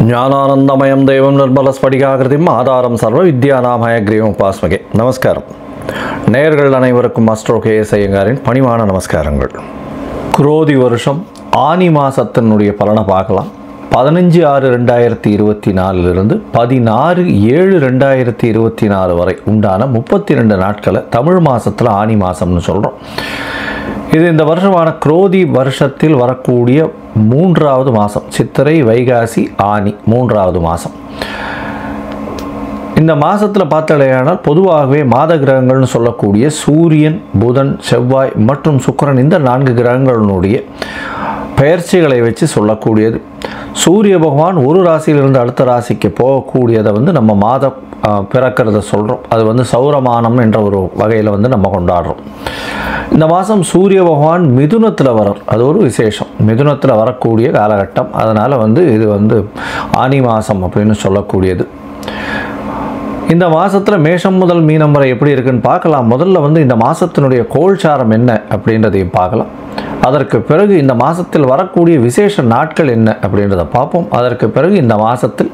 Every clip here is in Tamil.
ஞானானந்தமயம் தெய்வம் நிர்மலஸ்படிகாகிருதிம் ஆதாரம் சர்வ வித்யாநாமய கிரீவம் உபாஸ்மகே. நமஸ்காரம். நேயர்கள் அனைவருக்கும் அஸ்ட்ரோ கேஎஸ் ஐயங்காரின் பணிவான நமஸ்காரங்கள். குரோதி வருஷம் ஆனி மாதத்தினுடைய பலனை பார்க்கலாம். 15/6/2024 16/7/2024 வரை உண்டான 32 நாட்களை தமிழ் மாதத்தில் ஆனி மாதம்னு சொல்கிறோம். இது இந்த வருஷமான குரோதி வருஷத்தில் வரக்கூடிய 3வது மாதம். சித்திரை, வைகாசி, ஆனி 3வது மாதம். இந்த மாதத்தில் பார்த்தாலேயானால் பொதுவாகவே மாத கிரகங்கள்னு சொல்லக்கூடிய சூரியன், புதன், செவ்வாய் மற்றும் சுக்கிரன் இந்த 4 கிரகங்களினுடைய பெயர்ச்சிகளை வச்சு சொல்லக்கூடியது. சூரிய பகவான் ஒரு ராசியிலிருந்து அடுத்த ராசிக்கு போகக்கூடியதை நம்ம மாதம் பிறக்கிறத சொல்கிறோம். அது சௌரமானம் என்ற ஒரு வகையில் நம்ம கொண்டாடுறோம். இந்த மாதம் சூரிய பகவான் மிதுனத்தில் வரார். அது ஒரு விசேஷம். மிதுனத்தில் வரக்கூடிய காலகட்டம். அதனால் இது ஆனி மாதம் அப்படின்னு சொல்லக்கூடியது. இந்த மாதத்தில் மேஷம் முதல் மீனம் வரை எப்படி இருக்குன்னு பார்க்கலாம். முதல்ல இந்த மாதத்தினுடைய கோல்சாரம் என்ன அப்படின்றதையும் பார்க்கலாம். அதற்கு பிறகு இந்த மாதத்தில் வரக்கூடிய விசேஷ நாட்கள் என்ன அப்படின்றத பார்ப்போம். அதற்கு பிறகு இந்த மாதத்தில்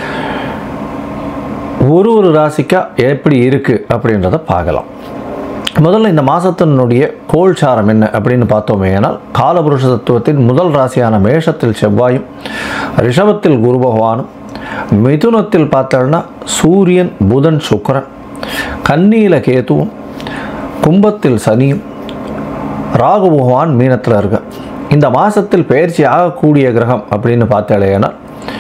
ஒரு ராசிக்கா எப்படி இருக்குது அப்படின்றத பார்க்கலாம். முதல்ல இந்த மாதத்தினுடைய கோல்சாரம் என்ன அப்படின்னு பார்த்தோமே ஆனால், காலபுருஷ தத்துவத்தின் முதல் ராசியான மேஷத்தில் செவ்வாயும், ரிஷபத்தில் குரு பகவானும், மிதுனத்தில் பார்த்தோம்னா சூரியன், புதன், சுக்கிரன், கன்னியில் கேதுவும், கும்பத்தில் சனியும், ராகு பகவான் மீனத்தில் இருக்க. இந்த மாதத்தில் பயிற்சி ஆகக்கூடிய கிரகம் அப்படின்னு பார்த்தாலேனா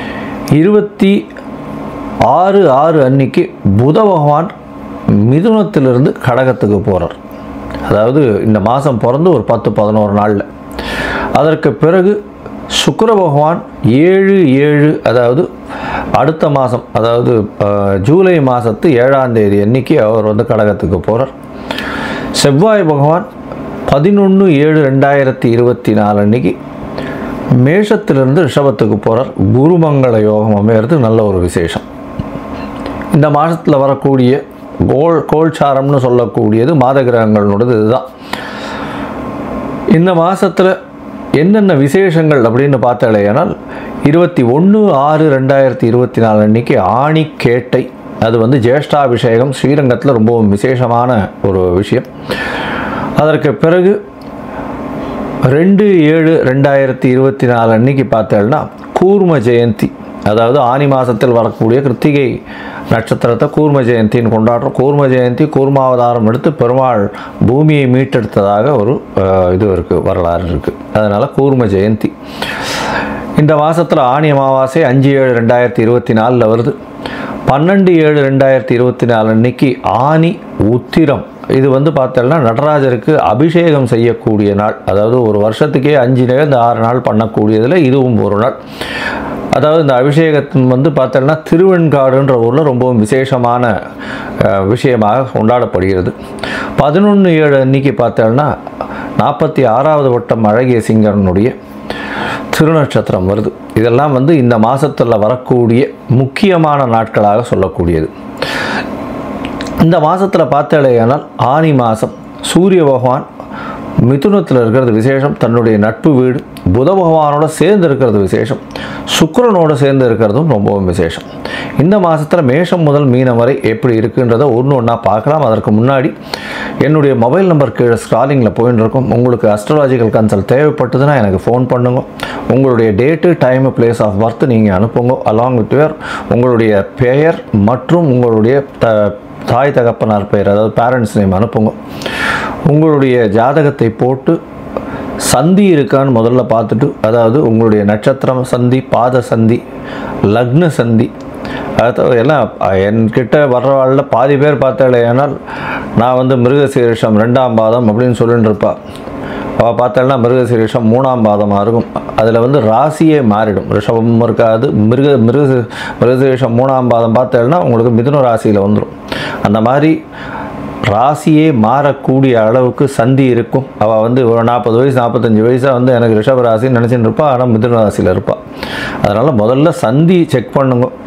26/6 அன்னைக்கு புத பகவான் மிதுனத்திலிருந்து கடகத்துக்கு போகிறார். அதாவது இந்த மாதம் பிறந்து ஒரு 10-11 நாளில். அதற்கு பிறகு சுக்கிர பகவான் 7/7 அதாவது அடுத்த மாதம், அதாவது ஜூலை மாதத்து 7ஆம் தேதி அன்னைக்கு அவர் கடகத்துக்கு போகிறார். செவ்வாய் பகவான் 11/7/2024 அன்னைக்கு மேஷத்திலிருந்து ரிஷபத்துக்கு போகிறார். குருமங்கள யோகம் அமைகிறது. நல்ல ஒரு விசேஷம். இந்த மாதத்தில் வரக்கூடிய கோல்சாரம்னு சொல்லக்கூடியது மாத கிரகங்களோடது இதுதான். இந்த மாதத்தில் என்னென்ன விசேஷங்கள் அப்படின்னு பார்த்தாலேயானால் 21/6/2024 அன்னைக்கு ஆணி கேட்டை. அது ஜேஷ்டாபிஷேகம் ஸ்ரீரங்கத்தில் ரொம்பவும் விசேஷமான ஒரு விஷயம். அதற்கு பிறகு 2/7/2024 அன்னைக்கு பார்த்தேன்னா கூர்ம ஜெயந்தி. அதாவது ஆனி மாதத்தில் வரக்கூடிய கிருத்திகை நட்சத்திரத்தை கூர்ம ஜெயந்தின்னு கொண்டாடுறோம். கூர்ம ஜெயந்தி கூர்மாவதாரம் எடுத்து பெருமாள் பூமியை மீட்டெடுத்ததாக ஒரு இது இருக்குது, வரலாறு இருக்குது. அதனால் கூர்ம ஜெயந்தி. இந்த மாதத்தில் ஆனி அமாவாசை 5/7/2024 வருது. 12/7/2024 அன்னைக்கு ஆனி உத்திரம். இது பார்த்தோம்னா நடராஜருக்கு அபிஷேகம் செய்யக்கூடிய நாள். அதாவது ஒரு வருஷத்துக்கே 5-6 நாள் பண்ணக்கூடியதில் இதுவும் ஒரு நாள். அதாவது இந்த அபிஷேகத்தின் பார்த்தோம்னா திருவெண்காடுன்ற ஊரில் ரொம்பவும் விசேஷமான விஷயமாக கொண்டாடப்படுகிறது. 11/7 அன்னைக்கு பார்த்தோம்னா 46வது வட்டம் அழகிய சிங்கரனுடைய திருநட்சத்திரம் வருது. இதெல்லாம் இந்த மாதத்தில் வரக்கூடிய முக்கியமான நாட்களாக சொல்லக்கூடியது. இந்த மாதத்தில் பார்த்தாலேயானால் ஆனி மாதம் சூரிய பகவான் மிதுனத்தில் இருக்கிறது விசேஷம். தன்னுடைய நட்பு வீடு புத பகவானோட சேர்ந்து இருக்கிறது விசேஷம். சுக்கிரனோடு சேர்ந்து இருக்கிறதும் ரொம்பவும் விசேஷம். இந்த மாதத்தில் மேஷம் முதல் மீனம் வரை எப்படி இருக்குன்றதை ஒன்றா பார்க்கலாம். அதற்கு முன்னாடி என்னுடைய மொபைல் நம்பர் கீழே ஸ்க்ராலிங்கில் போயின்னு இருக்கும். உங்களுக்கு அஸ்ட்ராலாஜிக்கல் கன்சல்ட் தேவைப்பட்டதுன்னா எனக்கு ஃபோன் பண்ணுங்க. உங்களுடைய date, time, place of birth நீங்கள் அனுப்புங்க. அலாங் வித் உங்களுடைய பெயர் மற்றும் உங்களுடைய தாய் தகப்பனார் பெயர், அதாவது பேரண்ட்ஸ் நேம் அனுப்புங்க. உங்களுடைய ஜாதகத்தை போட்டு சந்தி இருக்கான்னு முதல்ல பார்த்துட்டு, அதாவது உங்களுடைய நட்சத்திரம் சந்தி, பாத சந்தி, லக்ன சந்தி, அதாவது எல்லாம் என்கிட்ட வர்றவாளில் பாதி பேர் பார்த்தாலேனால் நான் மிருகசீரிஷம் 2ஆம் பாதம் அப்படின்னு சொல்லிட்டு இருப்பா. அவள் பார்த்தாள்னா மிருகசீரிஷம் 3ஆம் பாதமாக இருக்கும். அதில் ராசியே மாறிடும். ரிஷபம் இருக்காது. மிருகசீரிஷம் 3ஆம் பாதம் பார்த்தாள்னா உங்களுக்கு மிதுன ராசியில் வந்துடும். அந்த மாதிரி ராசியே மாறக்கூடிய அளவுக்கு சந்தி இருக்கும். அவள் ஒரு 40 வயசு 45 வயசாக எனக்கு ரிஷப ராசின்னு நினச்சின்னு இருப்பாள். ஆனால் மிதுன ராசியில் இருப்பாள். அதனால் முதல்ல சந்தி செக் பண்ணுங்க.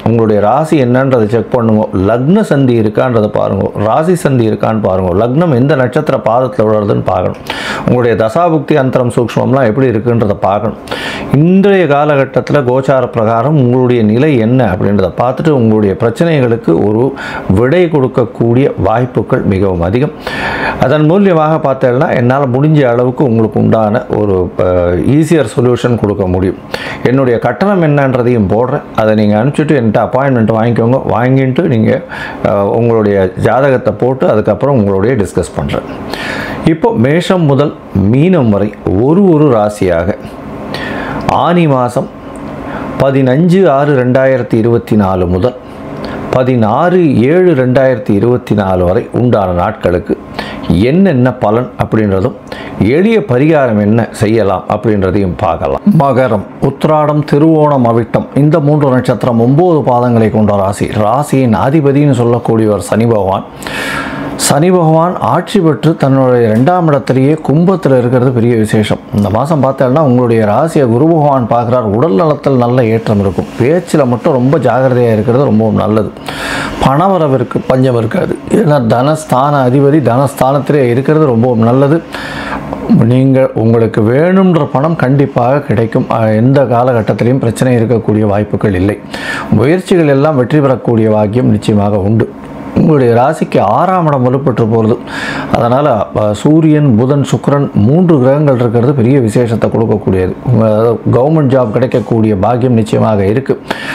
உங்களுடைய ராசி என்னன்றதை செக் பண்ணுங்க. லக்ன சந்தி இருக்கான்றதை பாருங்க, ராசி சந்தி இருக்கான்னு பாருங்க, லக்னம் எந்த நட்சத்திர பாதத்தில் விழுறதுன்னு பார்க்கணும், உங்களுடைய தசாபுக்தி அந்தரம் சூக்ஷ்மம்லாம் எப்படி இருக்குன்றதை பார்க்கணும். இன்றைய காலகட்டத்தில் கோச்சார பிரகாரம் உங்களுடைய நிலை என்ன அப்படின்றத பார்த்துட்டு உங்களுடைய பிரச்சனைகளுக்கு ஒரு விடை கொடுக்கக்கூடிய வாய்ப்புகள் மிகவும் அதிகம். அதன் மூலியமாக பார்த்தேன்னா என்னால் முடிஞ்ச அளவுக்கு உங்களுக்கு உண்டான ஒரு ஈஸியர் சொல்யூஷன் கொடுக்க முடியும். என்னுடைய கட்டணம் என்னன்றதையும் போடுறேன், அதை நீங்கள் அனுப்பிச்சிட்டு என்கிட்ட அப்பாயின்மெண்ட் வாங்கிக்கோங்க. வாங்கிட்டு நீங்கள் உங்களுடைய ஜாதகத்தை போட்டு அதுக்கப்புறம் உங்களுடைய டிஸ்கஸ் பண்ணுறேன். இப்போ மேஷம் முதல் மீனம் வரை ஒரு ராசியாக ஆனி மாதம் 15/6/2024 முதல் 16/7/2024 வரை உண்டான நாட்களுக்கு என்னென்ன பலன் அப்படின்றதும் எளிய பரிகாரம் என்ன செய்யலாம் அப்படின்றதையும் பார்க்கலாம். மகரம், உத்திராடம், திருவோணம், அவிட்டம் இந்த 3 நட்சத்திரம் 9 பாதங்களை கொண்ட ராசி. ராசியின் அதிபதினு சொல்லக்கூடியவர் சனி பகவான். சனி பகவான் ஆட்சி பெற்று தன்னுடைய 2ஆம் இடத்திலேயே கும்பத்தில் இருக்கிறது பெரிய விசேஷம். இந்த மாதம் பார்த்தோம்னா உங்களுடைய ராசியை குரு பகவான் பார்க்குறார். உடல் நலத்தில் நல்ல ஏற்றம் இருக்கும். பேச்சில் மட்டும் ரொம்ப ஜாகிரதையாக இருக்கிறது ரொம்பவும் நல்லது. பணவரவிற்கு பஞ்சம் இருக்காது. ஏன்னா தனஸ்தான அதிபதி தனஸ்தானத்திலே இருக்கிறது ரொம்பவும் நல்லது. நீங்கள் உங்களுக்கு வேணுன்ற பணம் கண்டிப்பாக கிடைக்கும். எந்த காலகட்டத்திலையும் பிரச்சனை இருக்கக்கூடிய வாய்ப்புகள் இல்லை. முயற்சிகள் எல்லாம் வெற்றி பெறக்கூடிய பாக்கியம் நிச்சயமாக உண்டு. உங்களுடைய ராசிக்கு 6ஆம் இடம் வலுப்பெற்று போகிறது. அதனால் சூரியன், புதன், சுக்கிரன் 3 கிரகங்கள் இருக்கிறது பெரிய விசேஷத்தை கொடுக்கக்கூடியது. கவர்மெண்ட் ஜாப் கிடைக்கக்கூடிய பாக்கியம் நிச்சயமாக இருக்குது.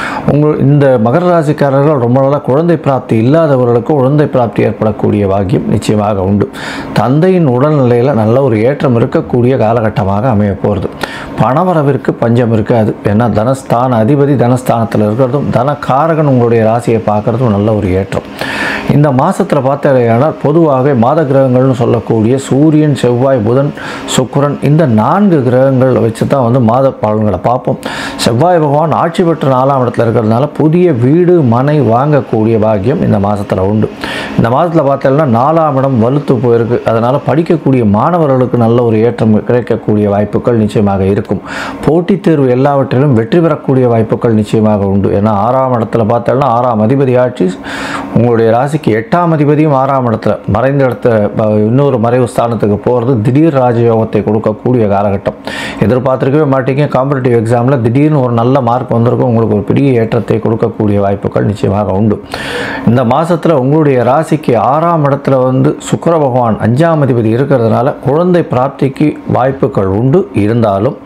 இந்த மகர ராசிக்காரர்கள் ரொம்ப நாளாக குழந்தை பிராப்தி இல்லாதவர்களுக்கு குழந்தை பிராப்தி ஏற்படக்கூடிய பாக்கியம் நிச்சயமாக உண்டு. தந்தையின் உடல்நிலையில் நல்ல ஒரு ஏற்றம் இருக்கக்கூடிய காலகட்டமாக அமைய போகிறது. பணவரவிற்கு பஞ்சம் இருக்காது. ஏன்னா தனஸ்தான அதிபதி தனஸ்தானத்தில் இருக்கிறதும் தனக்காரகன் உங்களுடைய ராசியை பார்க்குறதும் நல்ல ஒரு ஏற்றம். இந்த மாதத்தில் பார்த்தீங்கன்னா பொதுவாக மாத கிரகங்கள்னு சொல்லக்கூடிய சூரியன், செவ்வாய், புதன், சுக்கிரன் இந்த 4 கிரகங்கள் வச்சு தான் மாத பலன்களை பார்ப்போம். செவ்வாய் பகவான் ஆட்சி பெற்ற 4ஆம் இடத்துல இருக்கிறதுனால புதிய வீடு மனை வாங்கக்கூடிய பாக்கியம் இந்த மாதத்தில் உண்டு. இந்த மாதத்தில் பார்த்தீங்கன்னா 4ஆம் இடம் வலுத்து போயிருக்கு. அதனால் படிக்கக்கூடிய மாணவர்களுக்கு நல்ல ஒரு ஏற்றம் கிடைக்கக்கூடிய வாய்ப்புகள் நிச்சயமாக இருக்கும். போட்டித் தேர்வு எல்லாவற்றிலும் வெற்றி பெறக்கூடிய வாய்ப்புகள் நிச்சயமாக உண்டு. ஏன்னா 6ஆம் இடத்துல பார்த்தோம்னா 6ஆம் அதிபதி ஆட்சி உங்களுடைய ராசிக்கு 8ஆம் அதிபதியும் 6ஆம் இடத்துல மறைந்த இடத்த இன்னொரு மறைவு ஸ்தானத்துக்கு போகிறது திடீர் ராஜயோகத்தை கொடுக்கக்கூடிய காலகட்டம். எதிர்பார்த்துருக்கவே மாட்டீங்க. காம்படிட்டிவ் எக்ஸாமில் திடீர்னு ஒரு நல்ல மார்க் வந்திருக்கும். உங்களுக்கு ஒரு பெரிய ஏற்றத்தை கொடுக்கக்கூடிய வாய்ப்புகள் நிச்சயமாக உண்டு. இந்த மாதத்தில் உங்களுடைய ராசிக்கு 6ஆம் இடத்துல சுக்கிர பகவான் 5ஆம் அதிபதி இருக்கிறதுனால குழந்தை பிராப்திக்கு வாய்ப்புகள் உண்டு. இருந்தாலும்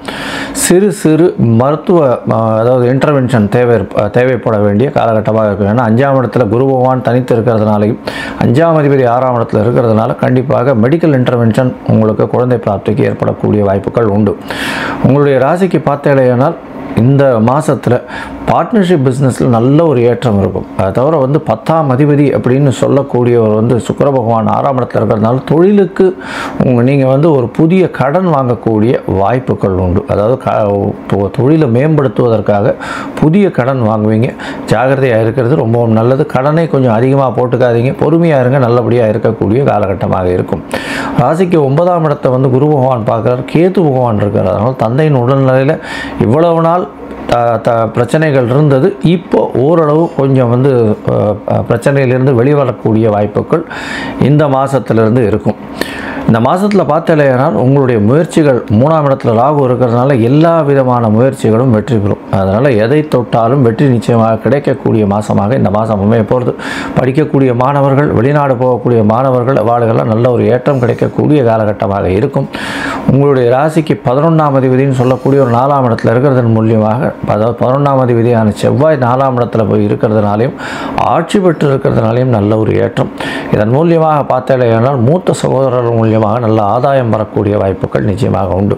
சிறு மருத்துவ அதாவது இன்டர்வென்ஷன் தேவைப்பட வேண்டிய காலகட்டமாக இருக்கும். ஏன்னா 5ஆம் இடத்துல குரு பகவான் தனித்து இருக்கிறதுனாலையும் 5ஆம் அதிபதி 6ஆம் இடத்துல இருக்கிறதுனால கண்டிப்பாக மெடிக்கல் இன்டர்வென்ஷன் உங்களுக்கு குழந்தை பிராப்திக்கு ஏற்படக்கூடிய வாய்ப்புகள் உண்டு. உங்களுடைய ராசிக்கு பார்த்தேனால் இந்த மாதத்தில் பார்ட்னர்ஷிப் பிஸ்னஸில் நல்ல ஒரு ஏற்றம் இருக்கும். அதை தவிர 10ஆம் அதிபதி அப்படின்னு சொல்லக்கூடியவர் சுக்கிர பகவான் 6ஆம் இடத்துல இருக்கிறதுனால தொழிலுக்கு நீங்கள் ஒரு புதிய கடன் வாங்கக்கூடிய வாய்ப்புகள் உண்டு. அதாவது தொழிலை மேம்படுத்துவதற்காக புதிய கடன் வாங்குவீங்க. ஜாகிரதையாக இருக்கிறது ரொம்பவும் நல்லது. கடனை கொஞ்சம் அதிகமாக போட்டுக்காதீங்க. பொறுமையாக இருங்க. நல்லபடியாக இருக்கக்கூடிய காலகட்டமாக இருக்கும். ராசிக்கு 9ஆம் இடத்தை குரு பகவான் பார்க்குறார். கேது பகவான் இருக்கார். அதனால் தந்தையின் உடல்நிலையில் இவ்வளவு நாள் பிரச்சனைகள் இருந்தது. இப்போ ஓரளவு கொஞ்சம் பிரச்சனையிலிருந்து வெளிவரக்கூடிய வாய்ப்புகள் இந்த மாதத்திலிருந்து இருக்கும். இந்த மாதத்தில் பார்த்தலையானால் உங்களுடைய முயற்சிகள் 3ஆம் இடத்துல ராகு இருக்கிறதுனால எல்லா விதமான முயற்சிகளும் வெற்றி பெறும். அதனால் எதை தொட்டாலும் வெற்றி நிச்சயமாக கிடைக்கக்கூடிய மாதமாக இந்த மாதம் அமைய போகிறது. படிக்கக்கூடிய மாணவர்கள், வெளிநாடு போகக்கூடிய மாணவர்கள் வாழ்கெல்லாம் நல்ல ஒரு ஏற்றம் கிடைக்கக்கூடிய காலகட்டமாக இருக்கும். உங்களுடைய ராசிக்கு 11ஆம் அதிபதினு சொல்லக்கூடிய ஒரு 4ஆம் இடத்துல இருக்கிறதன் மூலியமாக, அதாவது 11ஆம் அதிபதியான செவ்வாய் 4ஆம் இடத்துல போய் இருக்கிறதுனாலையும் ஆட்சி பெற்று இருக்கிறதுனாலையும் நல்ல ஒரு ஏற்றம். இதன் மூலியமாக பார்த்தலையானால் மூத்த சகோதரர்கள் மூலியமாக நல்ல ஆதாயம் வரக்கூடிய வாய்ப்புகள் நிச்சயமாக உண்டு.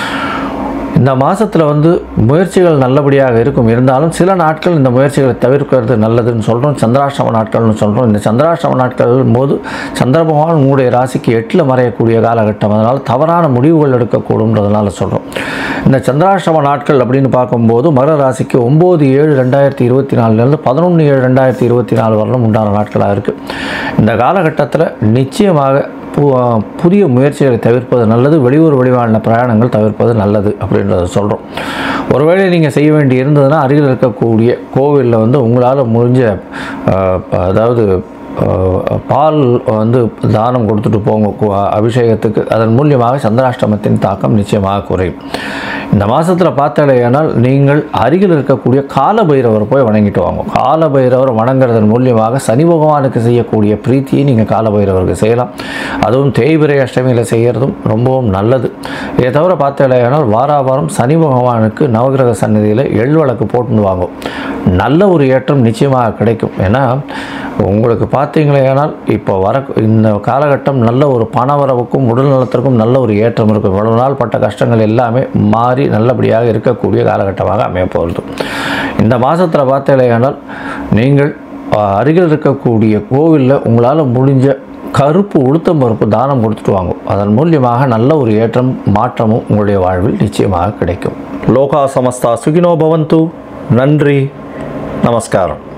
இந்த மாதத்தில் முயற்சிகள் நல்லபடியாக இருக்கும். இருந்தாலும் சில நாட்கள் இந்த முயற்சிகளை தவிர்க்கிறது நல்லதுன்னு சொல்கிறோம். சந்திராஷ்டம நாட்கள்னு சொல்கிறோம். இந்த சந்திராஷ்டம நாட்கள் போது சந்திர பகவான் உங்களுடைய ராசிக்கு 8ல் மறையக்கூடிய காலகட்டம். அதனால் தவறான முடிவுகள் எடுக்கக்கூடும்ன்றதுனால சொல்கிறோம். இந்த சந்திராஷ்டம நாட்கள் அப்படின்னு பார்க்கும்போது மகர ராசிக்கு 9/7/2024 11/7/2024 வரலும் உண்டான நாட்களாக இருக்குது. இந்த காலகட்டத்தில் நிச்சயமாக புதிய முயற்சிகளை தவிர்ப்பது நல்லது. வெளியூர் வெளிவான பிரயாணங்கள் தவிர்ப்பது நல்லது அப்படின்றத சொல்கிறோம். ஒருவேளை நீங்கள் செய்ய வேண்டி இருந்ததுன்னா அருகில் இருக்கக்கூடிய கோவிலில் வந்து உங்களால் முடிஞ்ச அதாவது பால் வந்து தானம் கொடுத்துட்டு போங்க அபிஷேகத்துக்கு. அதன் மூலியமாக சந்திராஷ்டமத்தின் தாக்கம் நிச்சயமாக குறையும். இந்த மாதத்தில் பார்த்தாலேயானால் நீங்கள் அருகில் இருக்கக்கூடிய காலபைரவரை போய் வணங்கிட்டு வாங்க. காலபைரவர் வணங்குறதன் மூலியமாக சனி பகவானுக்கு செய்யக்கூடிய பிரீத்தியை நீங்கள் காலபைரவருக்கு செய்யலாம். அதுவும் தேய்பிரை அஷ்டமியில் செய்கிறதும் ரொம்பவும் நல்லது. இதை தவிர பார்த்தாலேயானால் வாராவாரம் சனி பகவானுக்கு நவகிரக சன்னதியில் எள்வழக்கு போட்டுன்னு வாங்கும். நல்ல ஒரு ஏற்றம் நிச்சயமாக கிடைக்கும். ஏன்னா உங்களுக்கு பார்த்தீங்களேனால் இப்போ இந்த காலகட்டம் நல்ல ஒரு பணவரவுக்கும் உடல் நலத்திற்கும் நல்ல ஒரு ஏற்றம் இருக்கும். இவ்வளவு நாள் பட்ட கஷ்டங்கள் எல்லாமே மாறி நல்லபடியாக இருக்கக்கூடிய காலகட்டமாக அமைய போகிறது. இந்த மாதத்தில் பார்த்தீங்களேனால் நீங்கள் அருகில் இருக்கக்கூடிய கோவிலில் உங்களால் முடிஞ்ச கருப்பு உளுத்தம் பருப்பு தானம் கொடுத்துட்டு வாங்கும். அதன் மூலியமாக நல்ல ஒரு ஏற்றம் மாற்றமும் உங்களுடைய வாழ்வில் நிச்சயமாக கிடைக்கும். லோகா சமஸ்தா சுகினோ பவந்து. நன்றி, நமஸ்காரம்.